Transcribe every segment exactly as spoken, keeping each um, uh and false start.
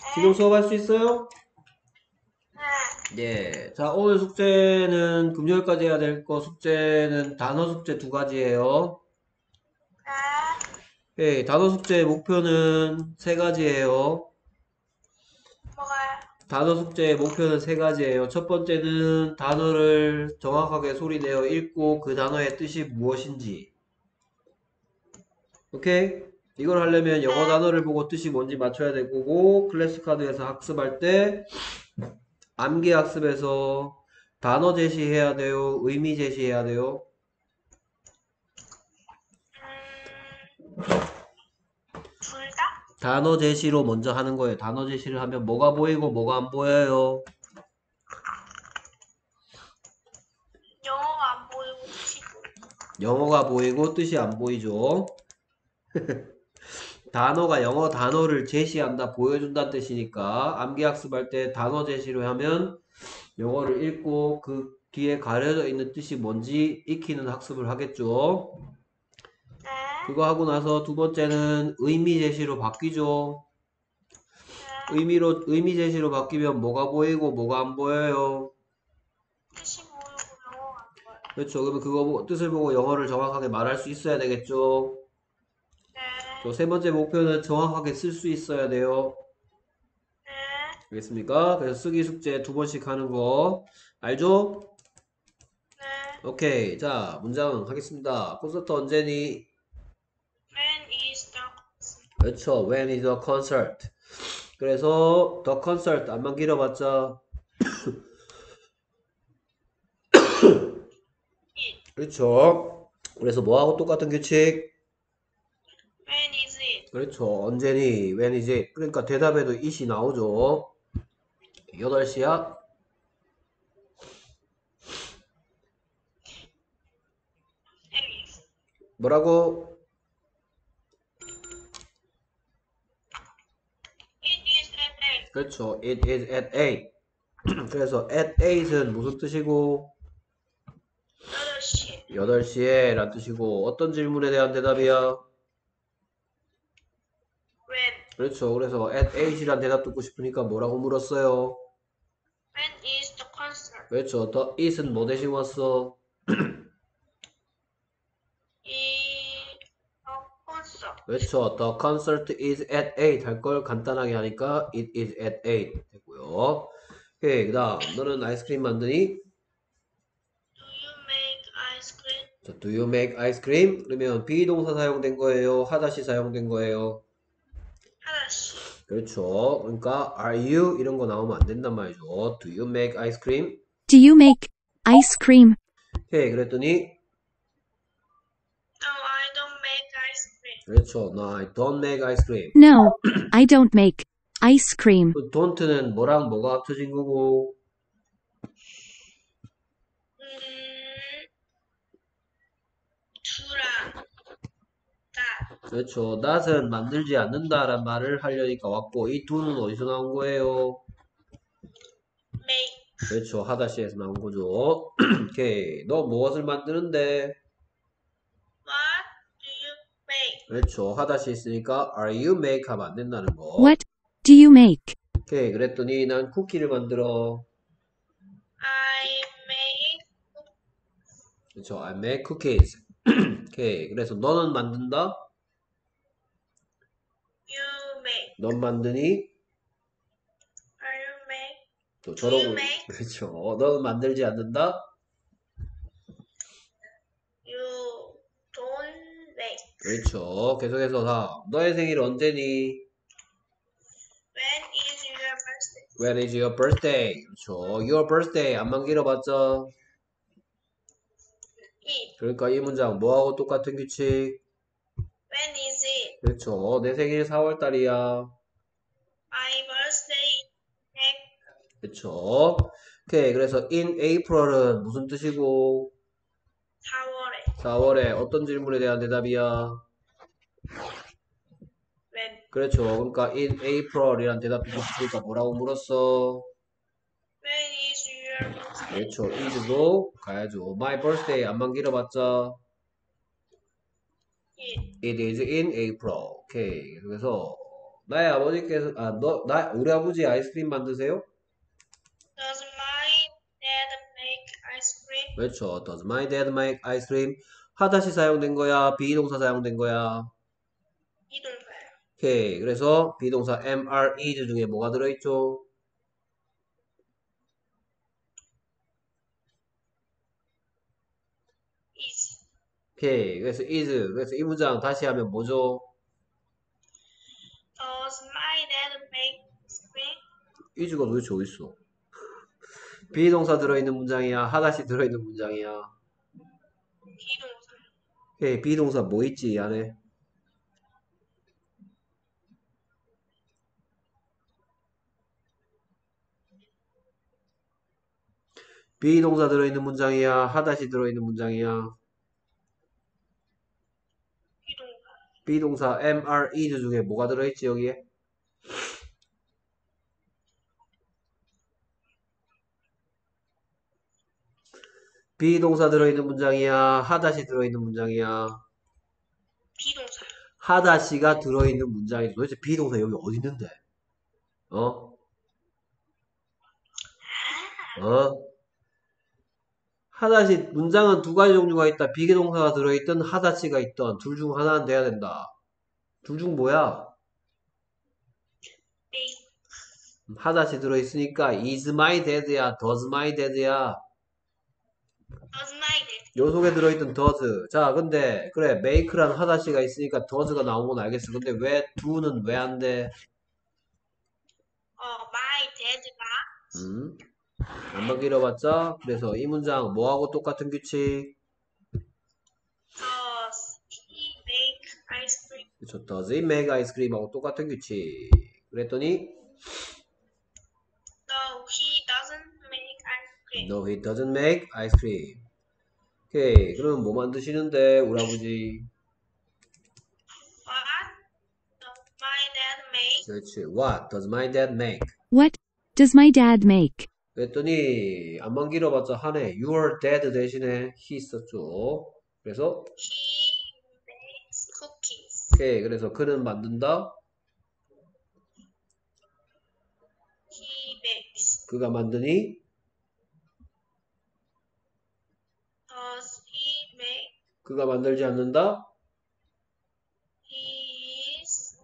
지금 수업할 수 있어요? 네. 예. 자, 오늘 숙제는 금요일까지 해야 될 거 숙제는 단어 숙제 두 가지예요. 네. 예, 단어 숙제 목표는 세 가지예요. 뭐가요? 단어 숙제의 목표는 세 가지예요. 첫 번째는 단어를 정확하게 소리내어 읽고 그 단어의 뜻이 무엇인지. 오케이? 이걸 하려면 영어 네. 단어를 보고 뜻이 뭔지 맞춰야 될 거고, 클래스 카드에서 학습할 때 암기 학습에서 단어 제시해야 돼요? 의미 제시해야 돼요? 음, 둘 다? 단어 제시로 먼저 하는 거예요. 단어 제시를 하면 뭐가 보이고 뭐가 안 보여요? 영어가 안 보이고 뜻이 보이고. 영어가 보이고 뜻이 안 보이죠. 단어가 영어 단어를 제시한다, 보여준다는 뜻이니까 암기 학습할 때 단어 제시로 하면 영어를 읽고 그 뒤에 가려져 있는 뜻이 뭔지 익히는 학습을 하겠죠. 네. 그거 하고 나서 두 번째는 의미 제시로 바뀌죠. 네. 의미로, 의미 제시로 바뀌면 뭐가 보이고 뭐가 안 보여요? 뜻이 보이고 영어가 안 보여요. 그렇죠. 그러면 그거 보고, 뜻을 보고 영어를 정확하게 말할 수 있어야 되겠죠. 또 네. 세 번째 목표는 정확하게 쓸 수 있어야 돼요. 네. 알겠습니까? 그래서 쓰기 숙제 두 번씩 하는 거 알죠? 네. 오케이. 자, 문장 하겠습니다. 콘서트 언제니? When is the 그렇죠. When is the concert? 그래서 the concert 안만 길어봤자 it? 그렇죠. 그래서 뭐하고 똑같은 규칙? When is it? 그렇죠. 언제니? when is it? 그러니까 대답에도 it이 나오죠. 여덟 시야? It is. 뭐라고? It is at eight. 그렇죠. It is at eight. 그래서 at eight은 무슨 뜻이고? 여덟 시. 여덟 시에 란 뜻이고 어떤 질문에 대한 대답이야? When? 그렇죠. 그래서 at eight이란 대답 듣고 싶으니까 뭐라고 물었어요? When is the concert? 그렇죠. the is은 뭐 대신 왔어? 이 the concert. 그렇죠. The concert is at eight 할 걸 간단하게 하니까 it is at eight 되고요. 오케이. 그 다음 너는 아이스크림 만드니? Do you make ice cream? 자, do you make ice cream? 그러면 비동사 사용된 거예요? 하다시 사용된 거예요? 하나씩. 그렇죠. 그러니까 are you 이런 거 나오면 안 된단 말이죠. Do you make ice cream? Do you make ice cream? 오케이. 그랬더니 No, I don't make ice cream. 그렇죠. No, I don't make ice cream. No, I don't make ice cream. 그 don't는 뭐랑 뭐가 합쳐진 거고? 음, 두랑 다 그렇죠. not은 만들지 않는다란 말을 하려니까 왔고 이 do는 어디서 나온 거예요? make. 그렇죠. 하다시에서 나온 거죠. 오케이. 너 무엇을 만드는데? What do you make? 그렇죠. 하다시 있으니까 are you make 하면 안 된다는 거. What do you make? 오케이. 그랬더니 난 쿠키를 만들어. I make. 그렇죠. I make cookies. 오케이. 그래서 너는 만든다? You make. 넌 만드니? Are you make? 또 Do you 저러고 make? 그렇죠. 너는 만들지 않는다? You don't make. 그렇죠. 계속해서 다 너의 생일 언제니? When is your birthday? When is your birthday? 그렇죠. Your birthday 안만 길어봤자 It. 그러니까 이 문장 뭐하고 똑같은 규칙? When is it? 그렇죠. 내 생일 사월 달이야. My birthday. Next. 그렇죠. 오케이. 그래서 in April은 무슨 뜻이고? 사월에. 사월에 어떤 질문에 대한 대답이야? When? 그렇죠. 그러니까 in April이란 대답 듣고 싶으니까 뭐라고 물었어? When is your birthday? 그렇죠. is도 가야죠. My birthday 안만 길어봤자 It. it is in April. 오케이. 그래서 나의 아버지께서, 아, 너, 나, 우리 아버지 아이스크림 만드세요? Does my dad make ice cream? 그렇죠. Does my dad make ice cream? 하다시 사용된 거야? 비동사 사용된 거야? 비동사요. 오케이. 그래서 비동사 am, are, is 중에 뭐가 들어있죠? is. 오케이. 그래서 is. 그래서 이 문장 다시 하면 뭐죠? Does my dad make ice cream? is가 도대체 어딨어? 비동사 들어있는 문장이야? 하다시 들어있는 문장이야? 비동사. 오케이. 비동사 뭐 있지, 이 안에? 비동사 들어있는 문장이야? 하다시 들어있는 문장이야? 비동사. 비동사 am, are, is 중에 뭐가 들어있지, 여기에? 비동사 들어있는 문장이야? 하다시 들어있는 문장이야? 비동사. 하다시가 들어있는 문장이 도대체 비동사 여기 어디 있는데? 어? 어? 하다시 문장은 두 가지 종류가 있다. 비동사가 들어있든 하다시가 있던 둘 중 하나는 돼야 된다. 둘 중 뭐야? make. 하다시 들어있으니까 is my dad야, does my dad야. Does my dad? 요 속에 들어있던 does. 자, 근데 그래 make란 하다시가 있으니까 does가 나온 건 알겠어. 근데 왜 do는 왜 안 돼? 어, my dad가 음? 안만 길어봤자 그래서 이 문장 뭐하고 똑같은 규칙? does he make ice cream? 그쵸, does it make ice cream하고 똑같은 규칙. 그랬더니 No, he doesn't make ice cream. no, he doesn't make ice cream. 오케이, 그럼 뭐 만드시는데 우리 아버지? What does my dad make? 그렇지, what does my dad make? What does my dad make? 그랬더니 안만 길어봤자 하네. your dad 대신에 he 썼죠. 그래서 He makes cookies. 오케이, 그래서 그는 만든다. He bakes. 그가 만드니 Does he make? 그가 만들지 않는다. He is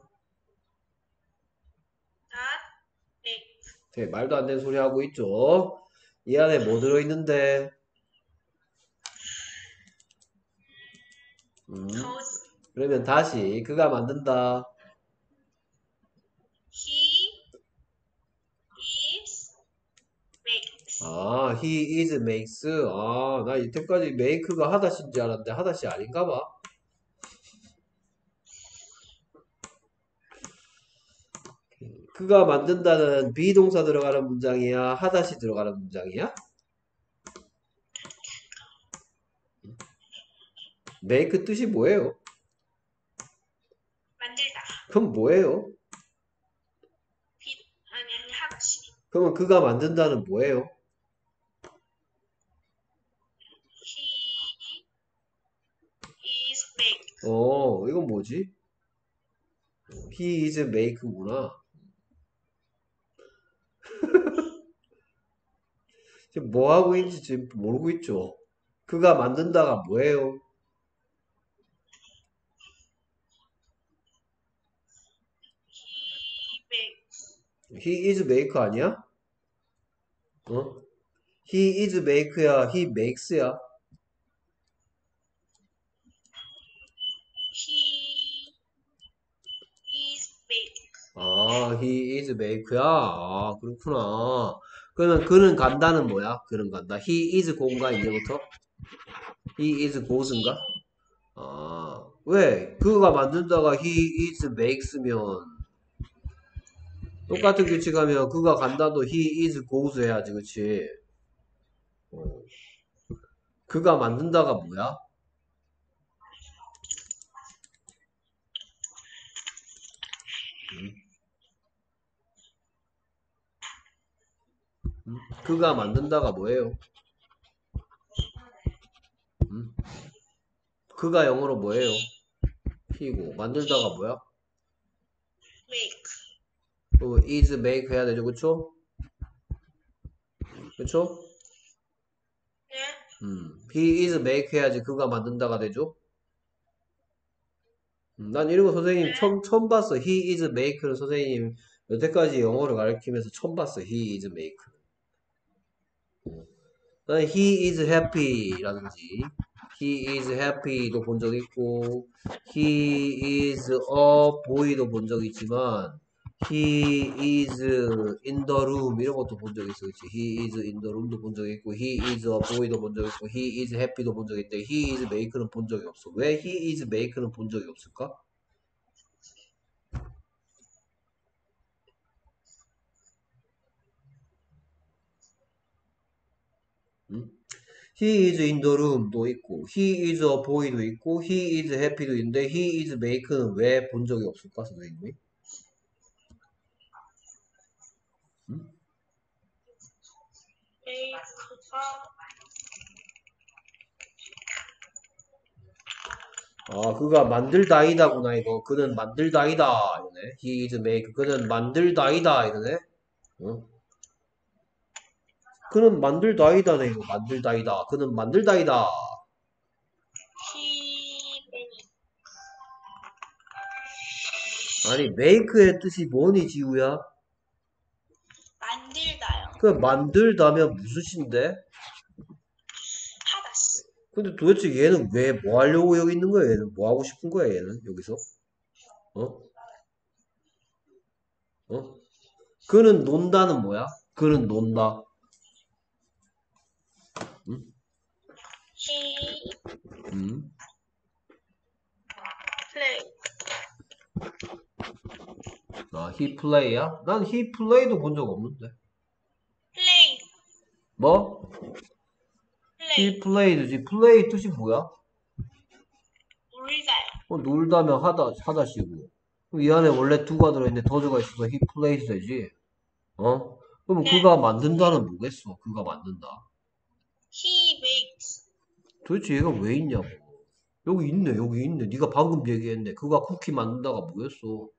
not make. 오케이, 말도 안 되는 소리 하고 있죠. 이 안에 뭐 들어있는데? 음, Does 그러면 다시 그가 만든다. he is makes. 아, he is makes. 아, 나 이때까지 make가 하다시인 줄 알았는데 하다시 아닌가 봐. 그가 만든다는 비동사 들어가는 문장이야? 하다시 들어가는 문장이야? make 뜻이 뭐예요? 만들다. 그럼 뭐예요? 비 아니 아니 하다시. 그러면 그가 만든다는 뭐예요? He is make. 어, 이건 뭐지? he is make구나. 지금 뭐 하고 있는지 지금 모르고 있죠? 그가 만든다가 뭐예요? He makes. he is make 아니야? 어? he is make야, he makes야? He is make. 아, he is make야? 아, 그렇구나. 그러면 그는 간다는 뭐야? 그는 간다. he is go인가, 이제부터? he is goes인가? 아, 왜? 그가 만든다가 he is makes면 똑같은 규칙하면 그가 간다도 he is goes 해야지, 그치? 어. 그가 만든다가 뭐야? 음? 음? 그가 만든다가 뭐예요? 음? 그가 영어로 뭐예요? he고 만들다가 뭐야? make. 어, is make 해야 되죠, 그쵸? 그쵸? 네. 음, he is make 해야지 그가 만든다가 되죠? 음, 난 이런 거 선생님 네. 처음, 처음 봤어. he is make를 선생님 여태까지 영어를 가르치면서 처음 봤어. he is make. 난 he is happy라든지 he is happy도 본 적 있고 he is a boy도 본 적 있지만 he is in the room 이런 것도 본 적 있어. 그치? he is in the room도 본 적 있고 he is a boy도 본 적 있고 he is happy도 본 적 있는데 he is make는 본 적이 없어. 왜 he is make는 본 적이 없을까? 응? He is in the room도 있고 he is a boy도 있고 he is happy도 있는데 he is make는 왜 본 적이 없을까 선생님이? 응? make가 아 그가 만들다이다구나 이거. 그는 만들다이다 이거네. He is make. 그는 만들다이다 이거네. 어? 그는 만들다이다네 이거. 만들다이다. 그는 만들다이다. he make. 아니 make의 뜻이 뭐니 지우야? 만들다요. 그 만들다면 무슨 시인데? 하다시. 근데 도대체 얘는 왜 뭐 하려고 여기 있는 거야? 얘는 뭐 하고 싶은 거야? 얘는 여기서? 어? 어? 그는 논다는 뭐야? 그는 논다. 응? he 응? play. 아, he play야? 난 he play도 본 적 없는데. play. 뭐? he play. played지. play 뜻이 뭐야? 놀다요. 어, 놀다면 하다, 하다시고. 그럼 이 안에 원래 두가 들어있는데 더즈가 있어서 he plays 되지. 어? 그럼 네. 그가 만든다는 뭐겠어? 그가 만든다. he makes. 도대체 얘가 왜 있냐고. 여기 있네, 여기 있네. 네가 방금 얘기했네. 그가 쿠키 만든다가 뭐였어?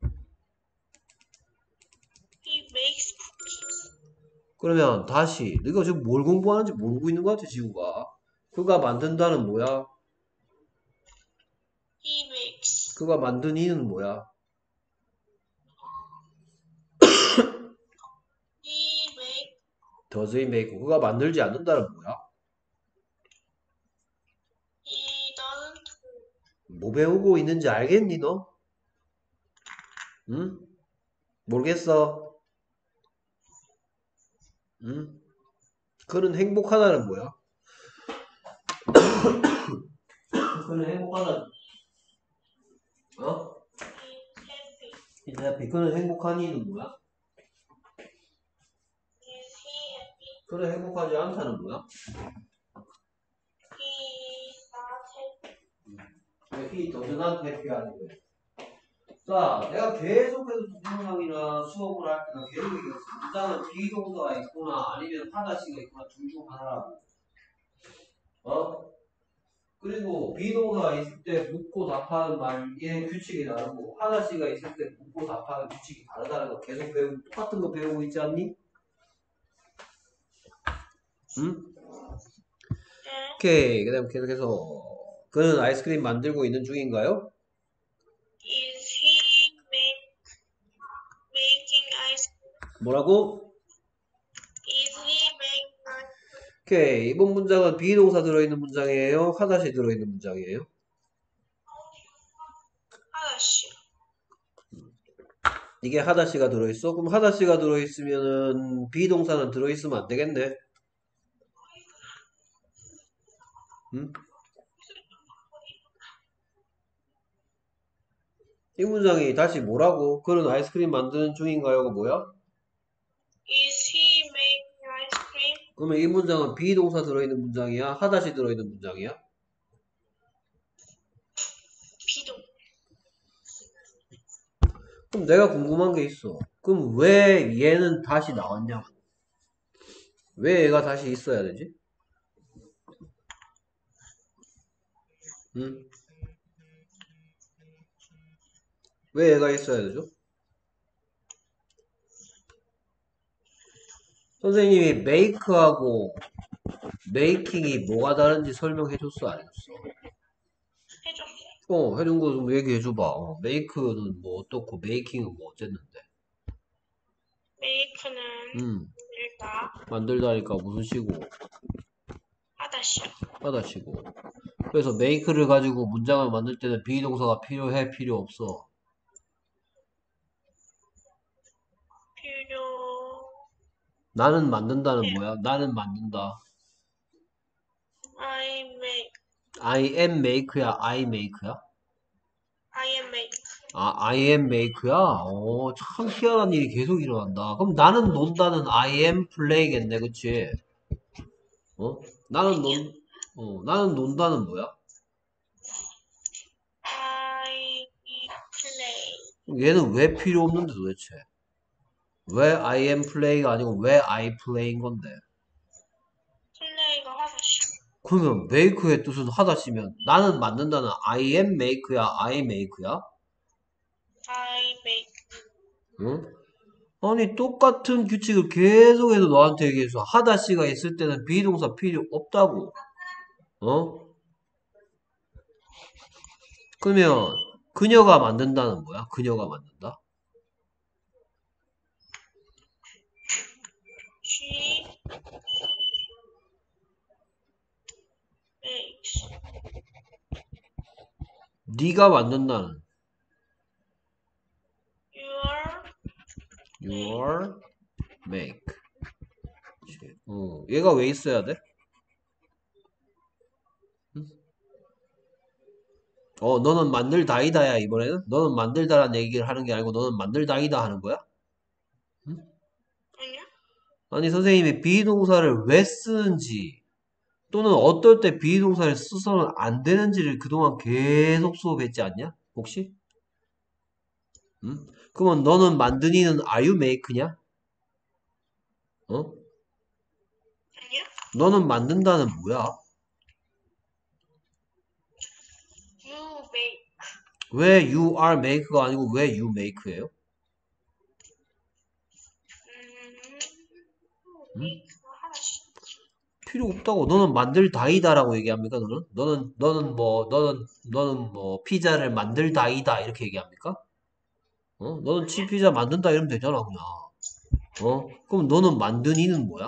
he makes cookies. 그러면 다시 네가 지금 뭘 공부하는지 모르고 있는 것 같아 지구가. 그가 만든다는 뭐야? he makes. 그가 만든 이는 뭐야? he make. does he make. 그가 만들지 않는다는 뭐야? he doesn't. 뭐 배우고 있는지 알겠니 너? 응? 모르겠어. 응? 그는 행복하다는 뭐야? 그는 행복하다. 어? he's happy. He's happy. 그는 행복한 이는 뭐야? is he happy. 그는 행복하지 않다는 뭐야? he is not happy. he does not happy 하는 거야. 자, 내가 계속해서 동영상이나 수업을 할 때나 계속 얘기했어. 문장은 비동사가 있거나 아니면 하다시가 있거나 둘 중 하나라고. 어? 그리고 비동사가 있을 때 묻고 답하는 말의 규칙이 다르고 하다시가 있을 때 묻고 답하는 규칙이 다르다는 거 계속 배우고 똑같은 거 배우고 있지 않니? 응? 네. 오케이. 그 다음 계속해서 그는 아이스크림 만들고 있는 중인가요? is he make, making ice cream. 뭐라고? is he making ice cream. 오케이. 이번 문장은 비동사 들어있는 문장이에요? 하다시 들어있는 문장이에요? 하다시. 이게 하다시가 들어있어? 그럼 하다시가 들어있으면은 비동사는 들어있으면 안 되겠네. 응? 이 문장이 다시 뭐라고? 그는 아이스크림 만드는 중인가요가 뭐야? is he making ice cream. 그러면 이 문장은 비동사 들어있는 문장이야? 하다시 들어있는 문장이야? 비동. 그럼 내가 궁금한 게 있어. 그럼 왜 얘는 다시 나왔냐고. 왜 얘가 다시 있어야 되지? 응? 왜 얘가 있어야 되죠? 선생님이 make하고 making이 뭐가 다른지 설명해 줬어, 안 해줬어? 해줬어. 어, 해준 거 좀 얘기해 줘봐. 어, make는 뭐 어떻고 making은 뭐 어쨌는데. 메이크는 음, 일단 만들다니까 무슨 시고 하다시요. 하다시고. 그래서 make를 가지고 문장을 만들 때는 비동사가 필요해, 필요 없어? 필요 나는 만든다는 뭐야? 나는 만든다. I make I am make야, I make야? I am make 아, I am make야? 어, 참 희한한 일이 계속 일어난다. 그럼 나는 논다는 I am play겠네, 그치? 어? 나는 논, 어, 나는 논다는 뭐야? I play 얘는 왜 필요 없는데 도대체? 왜 I am play가 아니고 왜 I play인 건데? 플레이가 하다시. 그러면 make의 뜻은 하다시면 나는 만든다는 I am make야, I make야? I make 응? 아니 똑같은 규칙을 계속해서 너한테 얘기해서 하다시가 있을 때는 비동사 필요 없다고. 어? 그러면 그녀가 만든다는 뭐야? 그녀가 만든다? she makes 네가 만든다는 your your make. 어, 얘가 왜 있어야 돼? 응? 어, 너는 만들다이다야 이번에는? 너는 만들다라는 얘기를 하는 게 아니고 너는 만들다이다 하는 거야? 응? 아니야? 아니 선생님이 비동사를 왜 쓰는지 또는 어떨 때 비동사를 써서는 안 되는지를 그동안 계속 수업했지 않냐? 혹시? 응? 그러면 너는 만드니는 are you make냐? 어? 아니야? 너는 만든다는 뭐야? You make 왜 you are make가 아니고 왜 you make예요? 음 응? make가 하다시. 필요 없다고. 너는 만들다이다라고 얘기합니까? 너는? 너는 너는 뭐 너는 너는 뭐 피자를 만들다이다 이렇게 얘기합니까? 어? 너는 아니야? 치피자 만든다 이러면 되잖아 그냥. 어? 그럼 너는 만드니는 뭐야?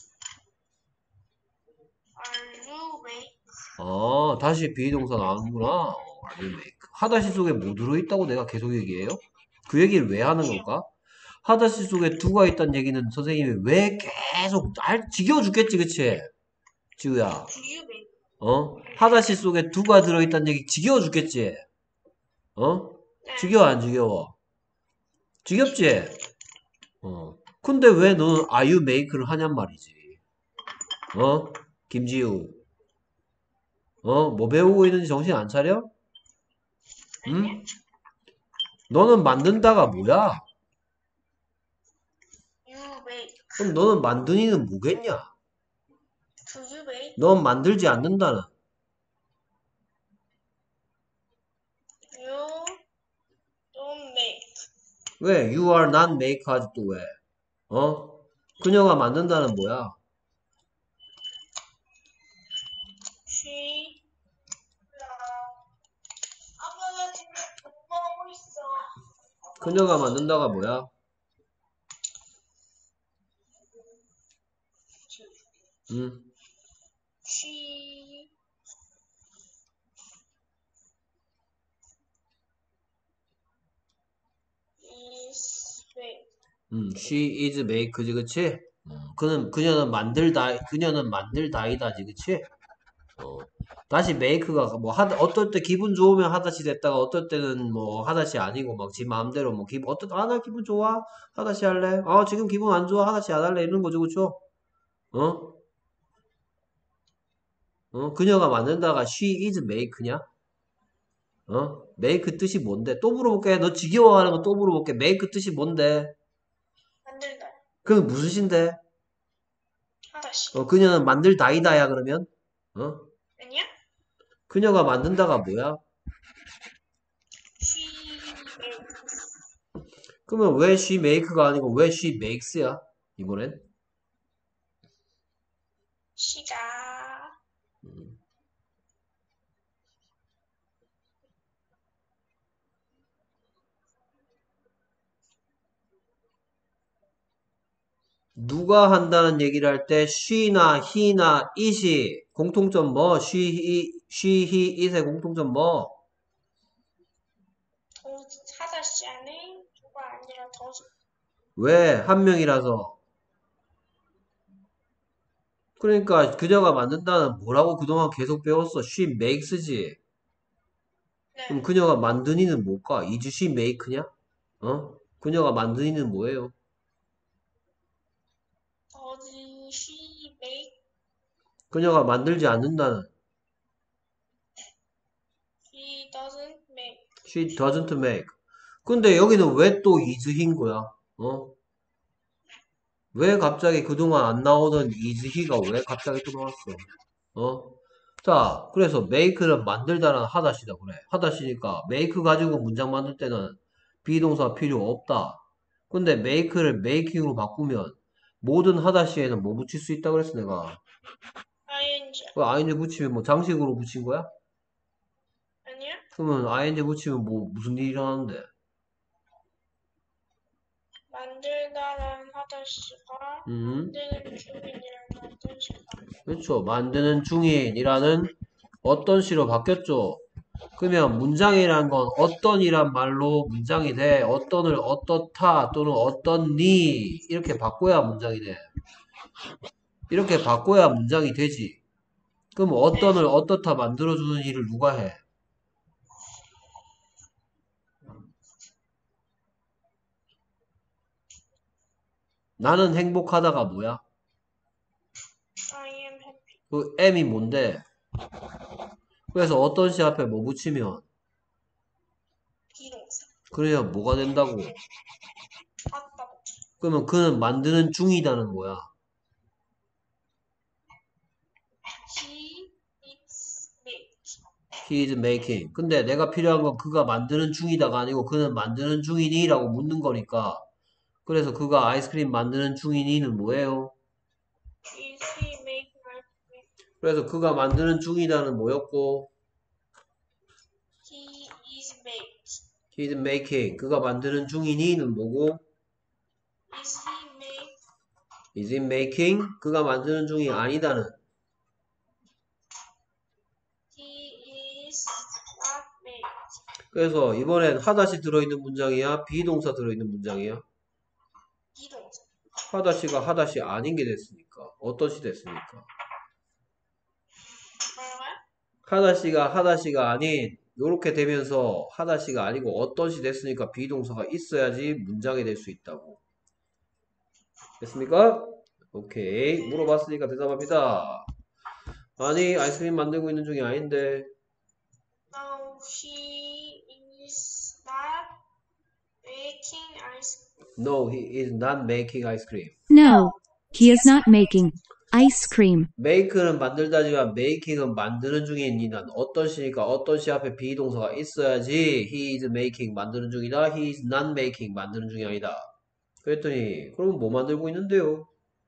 Are you make 아, 다시 비동사 나오는구나. 어, are you make. 하다시 속에 뭐 들어있다고 내가 계속 얘기해요? 그 얘기를 왜 하는 걸까? 하다시 속에 두가 있다는 얘기는 선생님이 왜 계속 날 지겨워 죽겠지, 그치? 지우야. Do you make 어? 하다시 속에 두가 들어있다는 얘기 지겨워 죽겠지? 어? 네. 지겨워, 안 지겨워? 지겹지? 어. 근데 왜 너는 are you make를 하냔 말이지? 어? 김지우. 어? 뭐 배우고 있는지 정신 안 차려? 아니야? 응? 너는 만든다가 뭐야? You make 그럼 너는 만드니는 뭐겠냐? Do you make 넌 만들지 않는다는. You don't make 왜? You are not make 하지 또 왜? 어? 그녀가 만든다는 뭐야? She 아빠가 지금 공부하고 있어. 그녀가 만든다가 뭐야? 응? She is make 응, she is make지, 그치? 어, 그는, 그녀는 만들다, 그녀는 만들다이다지, 그치? 어, 다시 make가 뭐 하다, 어떨 때 기분 좋으면 하다시 됐다가 어떨 때는 뭐 하다시 아니고 막 지 마음대로 뭐 기분, 어떨 때, 아, 나 기분 좋아? 하다시 할래? 아, 지금 기분 안 좋아? 하다시 안 할래? 이런 거죠, 그쵸? 어? 어? 그녀가 만든다가 she is make냐? 어? make 뜻이 뭔데? 또 물어볼게. 너 지겨워하는 거 또 물어볼게. make 뜻이 뭔데? 만들다 그건 무슨 시인데? 하다시 어, 그녀는 만들다이다야, 그러면? 어? 아니야? 그녀가 만든다가 뭐야? She makes 그러면 왜 she make가 아니고 왜 she makes야? 이번엔? she가 음. 누가 한다는 얘기를 할 때 she나 he나 it이 공통점 뭐? she, he, she, he, it의 공통점 뭐? 더 하다시 안에 누가 아니라 더 왜? 한 명이라서. 그러니까 그녀가 만든다는 뭐라고 그동안 계속 배웠어? she makes지. 그럼 네. 그녀가 만드니는 뭘까? is she make냐? 어? 그녀가 만드니는 뭐예요? 더지 she make 그녀가 만들지 않는다는 she doesn't make she doesn't make. 근데 여기는 왜 또 is he인 거야? 어? 왜 갑자기 그동안 안 나오던 is he가 왜 갑자기 또 나왔어? 어? 자, 그래서 make는 만들다는 하다시다 그래. 하다시니까 make 가지고 문장 만들 때는 비동사 필요 없다. 근데 make를 making으로 바꾸면 모든 하다시에는 뭐 붙일 수 있다 그랬어 내가. ing 그 ing 붙이면 뭐 장식으로 붙인 거야? 아니야? 그러면 ing 붙이면 뭐 무슨 일이 일어나는데? 만들다라는 하다시가 음, 만드는 중인이라는 뜻이다. 그렇죠. 만드는 중인이라는 어떤 시로 바뀌었죠. 그러면 문장이란 건 어떤이란 말로 문장이 돼. 어떤을 어떻다 또는 어떤니 이렇게 바꿔야 문장이 돼. 이렇게 바꿔야 문장이 되지. 그럼 어떤을 어떻다 만들어주는 일을 누가 해? 나는 행복하다가 뭐야? I am happy. 그 M이 뭔데? 그래서 어떤 시 앞에 뭐 붙이면 비동사. 그래야 뭐가 된다고? 아까 그러면 그는 만드는 중이다는 뭐야? he is make. He is making. 근데 내가 필요한 건 그가 만드는 중이다가 아니고 그는 만드는 중이니? 라고 묻는 거니까. 그래서 그가 아이스크림 만드는 중이니는 뭐예요? Is he make my 그래서 그가 만드는 중이다는 뭐였고 he is make. He is making. 그가 만드는 중이니는 뭐고 Is he make Is it making? 그가 만드는 중이 아니다는 he is not make. 그래서 이번엔 하다시 들어있는 문장이야? 비동사 들어있는 문장이야? 비동사. 하다시가 하다시 아닌 게 됐으니까 어떤 시 됐으니까 뭐라고요? 하다시가 하다시가 아닌 요렇게 되면서 하다시가 아니고 어떤 시 됐으니까 비동사가 있어야지 문장이 될 수 있다고 됐습니까? 오케이 물어봤으니까 대답합니다. 아니 아이스크림 만들고 있는 중이 아닌데 No, he is not making ice cream. No, he is not making ice cream. No, he is not making ice cream. make는 만들다지만 making은 만드는 중이니 난 어떤 시니까 어떤 시 앞에 비동사가 있어야지 he is making 만드는 중이다 he is not making 만드는 중이 아니다 그랬더니 그럼 뭐 만들고 있는데요?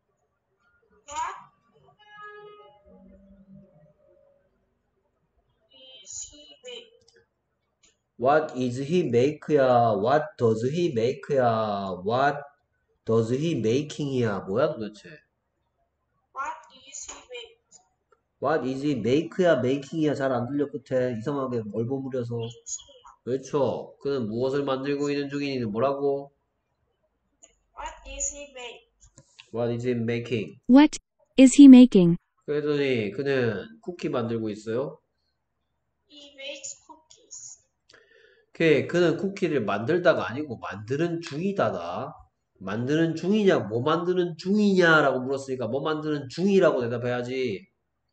What is he make? What is he make야 What does he make야 What does he making이야 뭐야 도대체 What is he make? What is he make야 making이야 잘 안 들려 끝에 이상하게 얼버무려서 그렇죠 그는 무엇을 만들고 있는 중이니는 뭐라고? What is he make? What is he making? What is he making? 그랬더니 그는 쿠키 만들고 있어요. He makes cookies. 오케이, 그는 쿠키를 만들다가 아니고 만드는 중이다다. 만드는 중이냐, 뭐 만드는 중이냐라고 물었으니까 뭐 만드는 중이라고 대답해야지.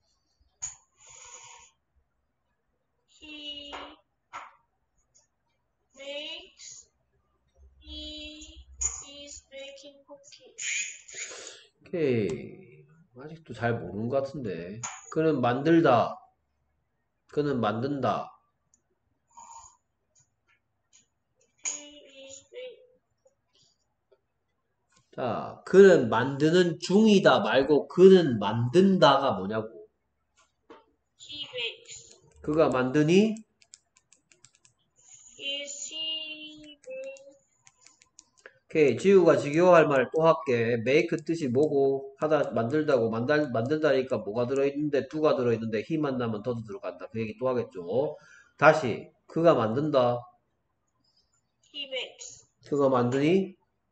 He makes. He is making cookies. 오케이, 아직도 잘 모르는 것 같은데. 그는 만들다. 그는 만든다. He is make. 자, 그는 만드는 중이다 말고 그는 만든다가 뭐냐고. He makes. 그가 만드니? Is he make? 오케이. 지우가 지겨워할 말을 또 할게. make 뜻이 뭐고? 하다, 만들다고. 만들, 만든다니까 뭐가 들어있는데, 두가 들어있는데, he 만나면 더도 들어간다. 그 얘기 또 하겠죠. 다시. 그가 만든다. He makes. 그가 만드니?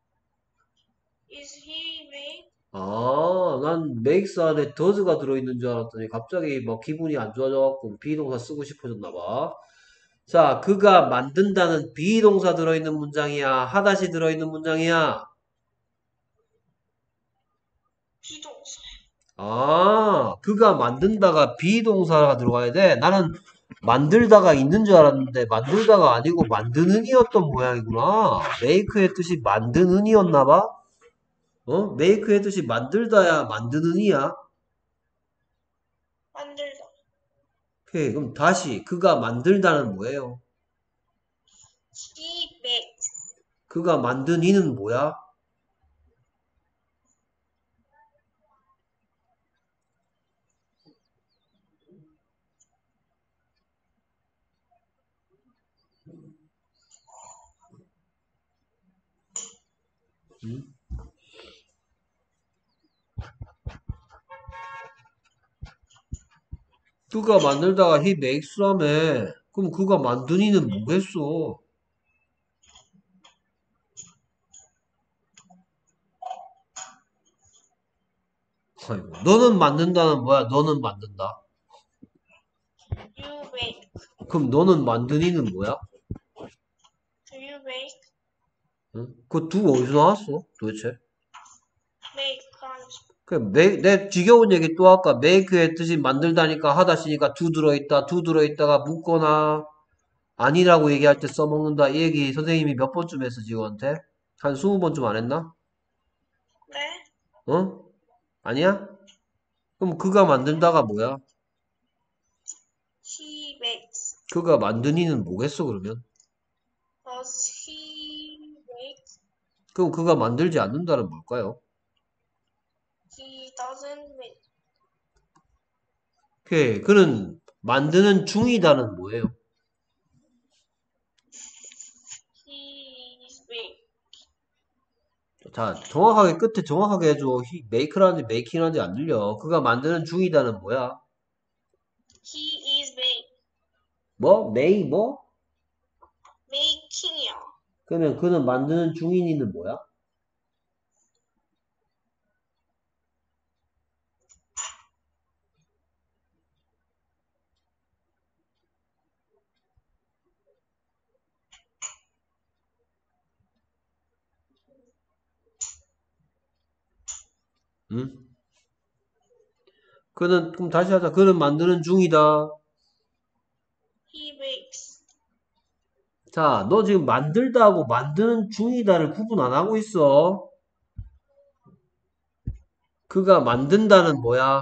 Is he make? 아, 난 makes 안에 does가 들어있는 줄 알았더니 갑자기 막 기분이 안 좋아져갖고 비동사 쓰고 싶어졌나봐. 자, 그가 만든다는 비동사 들어있는 문장이야? 하다시 들어있는 문장이야? 비동사. 아, 그가 만든다가 비동사가 들어가야 돼? 나는 만들다가 있는 줄 알았는데 만들다가 아니고 만드는 이었던 모양이구나. make의 뜻이 만드는 이었나봐? 어? make의 뜻이 만들다야 만드는 이야? 만들다. 오케이, 그럼 다시 그가 만들다는 뭐예요? He makes. 그가 만든 이는 뭐야? 응? 그가 만들다가 he makes라며. 그럼 그가 만든 이는 뭐겠어? 아이고, 너는 만든다는 뭐야? 너는 만든다. You make. 그럼 너는 만든 이는 뭐야? Do you make? 응? 그 두 어디서 나왔어? 도대체? Make. 하면서. 그 make, 내 지겨운 얘기 또 할까? make의 뜻이 만들다니까 하다 쓰니까 do 들어있다. do 들어있다가 묻거나 아니라고 얘기할 때 써먹는다. 이 얘기 선생님이 몇 번쯤 했어, 지우한테? 한 스무 번쯤 안 했나? 네. 어? 아니야? 그럼 그가 만든다가 뭐야? He makes. 그가 만든 이는 뭐겠어, 그러면? Does he make? 그럼 그가 만들지 않는다는 뭘까요? He doesn't make. 오케이. 그는 만드는 중이다는 뭐예요? He is make. 자, 정확하게 끝에 정확하게 해줘. 히- make라는지 making라는지 안 들려. 그가 만드는 중이다는 뭐야? He is make. 뭐? may 뭐? making이요. 그러면 그는 만드는 중인이는 뭐야? 응? 그는 그럼 다시 하자. 그는 만드는 중이다. He makes. 자, 너 지금 만들다하고 만드는 중이다를 구분 안 하고 있어. 그가 만든다는 뭐야?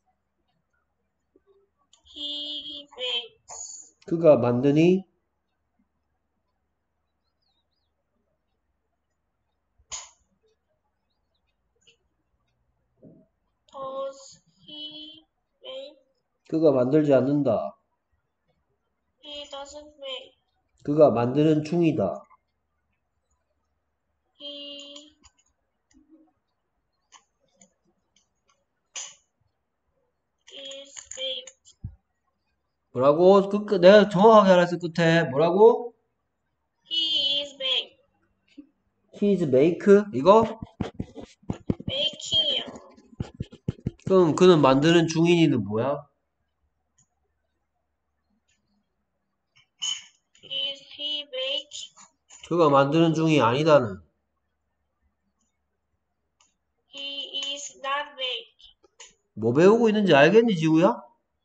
He makes. 그가 만드니? Does he make? 그가 만들지 않는다. He doesn't make. 그가 만드는 중이다. He is make. 뭐라고? 그, 끝- 내가 정확하게 알았어, 끝에. 뭐라고? He is make. He's make? 이거? making이요. 그럼 그는 만드는 중인이는 뭐야? Is he make? 그가 만드는 중이 아니다는. He is not make. 뭐 배우고 있는지 알겠니, 지우야?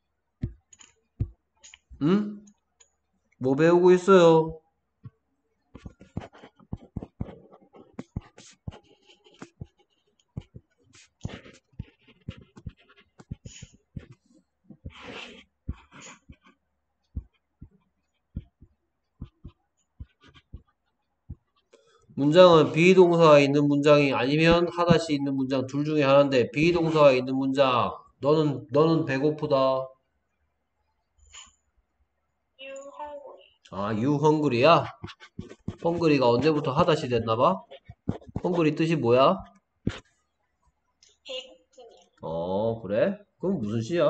응? 뭐 배우고 있어요? 문장은 비동사가 있는 문장이 아니면 하다시 있는 문장 둘 중에 하나인데 비동사가 있는 문장. 너는 너는 배고프다. You hungry. 아, you hungry야? 헝그리가 언제부터 하다시 됐나봐? 헝그리 뜻이 뭐야? 배고프니. 어, 그래? 그럼 무슨 시야?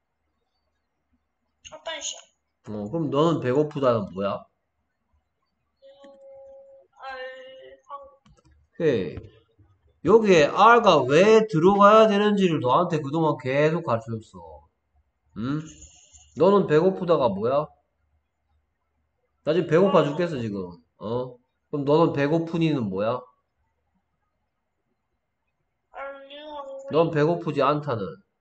어떤 시야? 어, 그럼 너는 배고프다는 뭐야? You are hungry. 헤이. 여기에 R가 왜 들어가야 되는지를 너한테 그동안 계속 가르쳐줬어. 응? 너는 배고프다가 뭐야? 나 지금 배고파 죽겠어, 지금. 어? 그럼 너는 배고프니는 뭐야? Are you hungry? 넌 배고프지 않다는.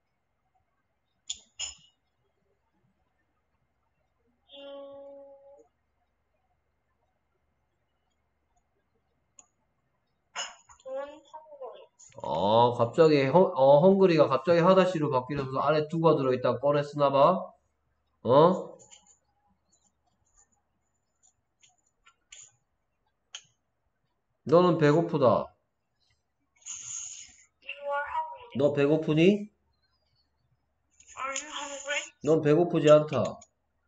You don't hungry. 어, 갑자기, 헝, 어, 헝그리가 갑자기 하다시로 바뀌면서 안에 두가 들어있다 꺼내 쓰나봐? 어? 너는 배고프다. You are hungry. 너 배고프니? Are you hungry? 넌 배고프지 않다.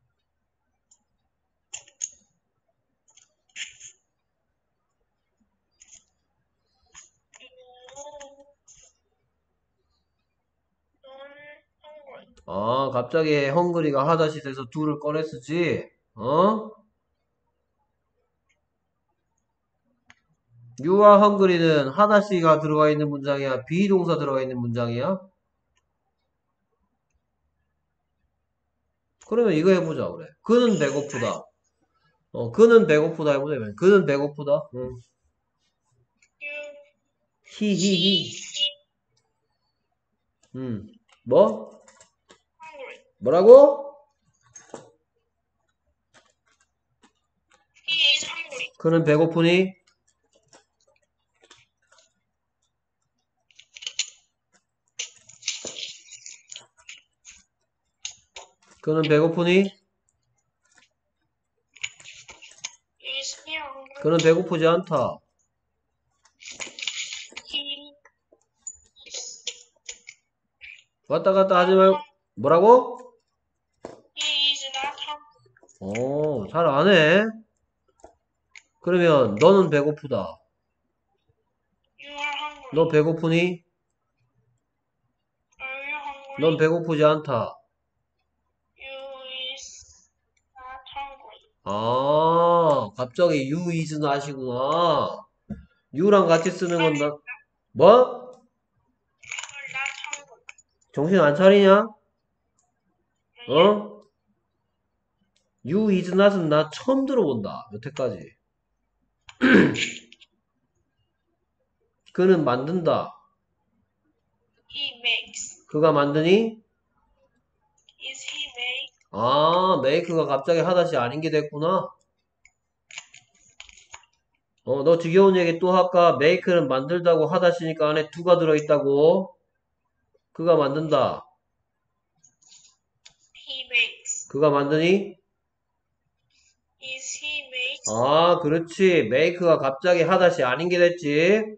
You don't hungry. 아, 갑자기 헝그리가 하다시 돼서 둘을 꺼내 쓰지? 어? You are hungry는 하다시가 들어가 있는 문장이야? 비동사 들어가 있는 문장이야? 그러면 이거 해보자, 그래. 그는 배고프다. 어, 그는 배고프다 해보자. 그는 배고프다. 응. You he, he, he. he 음. 뭐? hungry. 뭐라고? He is hungry. 그는 배고프니? 그는 배고프니? Is he hungry? 그는 배고프지 않다. He is. 왔다 갔다 하지 말고. 뭐라고? He is not hungry. 어, 잘 안 해. 그러면 너는 배고프다. You are hungry. 너 배고프니? Are you hungry? 넌 배고프지 않다. You is not hungry. 아, 갑자기 you is not이구나. you랑 같이 쓰는 건 나, 뭐? You're not hungry. 정신 안 차리냐? 어? you is not은 나 처음 들어본다. 여태까지. 그는 만든다. He makes. 그가 만드니? Is he make? 아, make가 갑자기 하다시 아닌 게 됐구나. 어, 너 지겨운 얘기 또 할까? make는 만들다고 하다시니까 안에 do가 들어있다고. 그가 만든다. He makes. 그가 만드니? Is he makes? 아, 그렇지. make가 갑자기 하다시 아닌 게 됐지.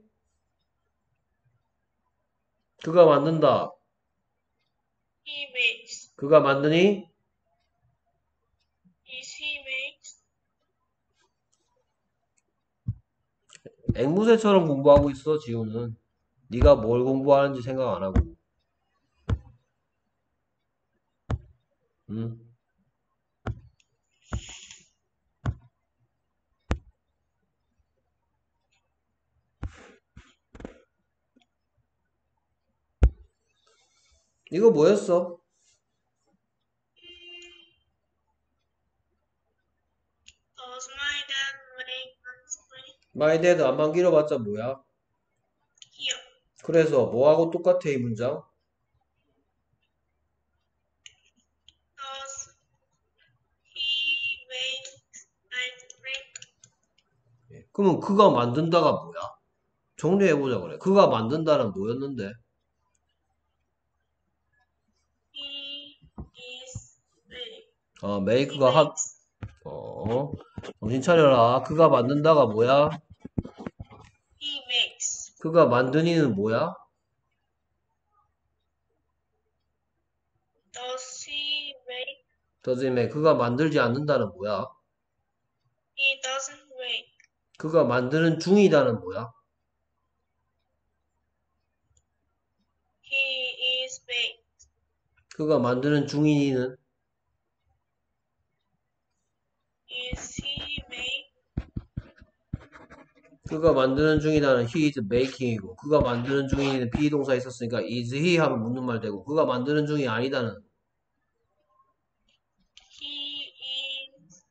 그가 만든다. He makes. 그가 만드니? Is he makes? 앵무새처럼 공부하고 있어, 지우는. 네가 뭘 공부하는지 생각 안 하고. 응? 이거 뭐였어? Does my dad make ice cream? My dad 안만 길어봤자 뭐야? Here. 그래서 뭐하고 똑같아, 이 문장? Does he make ice cream? 그러면 그가 만든다가 뭐야? 정리해보자 그래. 그가 만든다는 뭐였는데? He is make. 어, He make가 하, makes. 어, 정신 차려라. 그가 만든다가 뭐야? He makes. 그가 만드니는 뭐야? Does he make? doesn't make. 그가 만들지 않는다는 뭐야? He doesn't make. 그가 만드는 중이다는 뭐야? He is make. 그가 만드는 중이는 Is he make? 그가 만드는 중이다는 he is making이고 그가 만드는 중이는 비동사 있었으니까 is he 하면 묻는 말 되고 그가 만드는 중이 아니다는 He is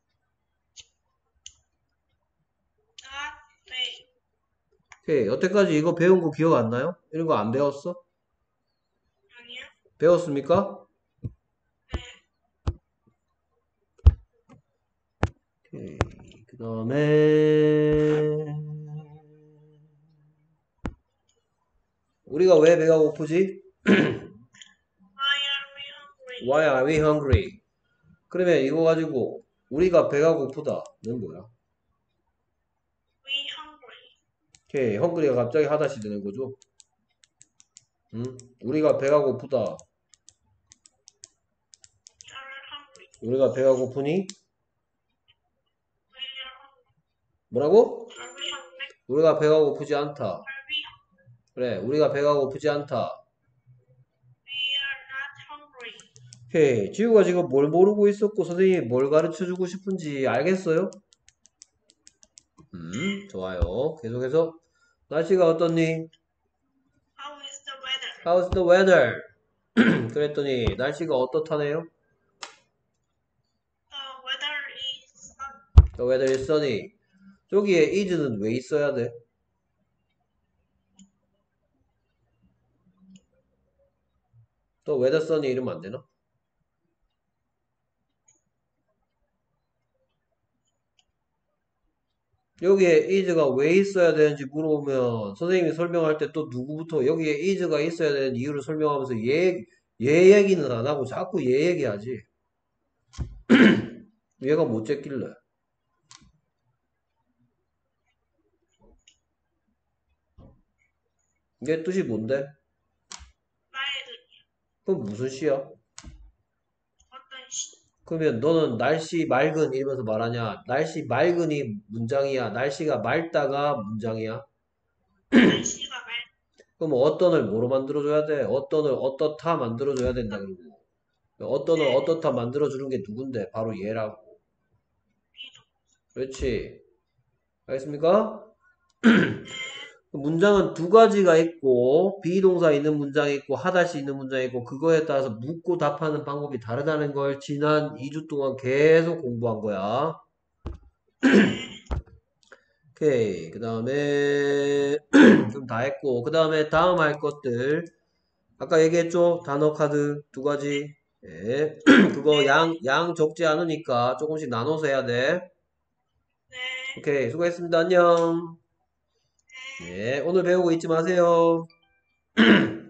not make. 오케이. 여태까지 이거 배운 거 기억 안 나요? 이런 거 안 배웠어? 아니야? 배웠습니까? 오케이. 그 다음에 우리가 왜 배가 고프지? Why are we hungry? Why are we hungry? 그러면 이거 가지고 우리가 배가 고프다는 뭐야? We hungry. 오케이. hungry가 갑자기 하다시 되는 거죠. 응? 우리가 배가 고프다. Are hungry. 우리가 배가 고프니? We are hungry. 뭐라고? Are we hungry? 우리가 배가 고프지 않다. Are we hungry? 그래. 우리가 배가 고프지 않다. We are not hungry. 오케이. 지우가 지금 뭘 모르고 있었고 선생님이 뭘 가르쳐 주고 싶은지 알겠어요? 음, 좋아요. 계속해서 날씨가 어떻니? How is the weather? How's the weather? 그랬더니 날씨가 어떻다네요? The weather is sun. The weather is sunny. 저기에 is는 왜 있어야 돼? 또 weather sunny 이러면 안 되나? 여기에 is가 왜 있어야 되는지 물어보면 선생님이 설명할 때 또 누구부터 여기에 is가 있어야 되는 이유를 설명하면서 얘, 얘 얘기는 안 하고 자꾸 얘 얘기하지. 얘가 못 쨌길래. 이게 뜻이 뭔데? 맑은. 그럼 무슨 시야? 어떤 시? 그러면 너는 날씨 맑은 이러면서 말하냐? 날씨 맑은이 문장이야? 날씨가 맑다가 문장이야? 날씨가 맑. 그럼 어떤을 뭐로 만들어줘야 돼? 어떤을 어떻다 만들어줘야 된다 그러고 어떤을 어떻다 만들어주는 게 누군데? 바로 얘라고. 그렇지. 알겠습니까? 문장은 두 가지가 있고 비동사 있는 문장이 있고 하다시 있는 문장이 있고 그거에 따라서 묻고 답하는 방법이 다르다는 걸 지난 이 주 동안 계속 공부한 거야. 오케이. 그 다음에 좀 다 했고 그 다음에 다음 할 것들 아까 얘기했죠? 단어 카드 두 가지. 예. 그거 양, 양 적지 않으니까 조금씩 나눠서 해야 돼. 네. 오케이. 수고했습니다. 안녕. 네. 오늘 배우고 잊지 마세요.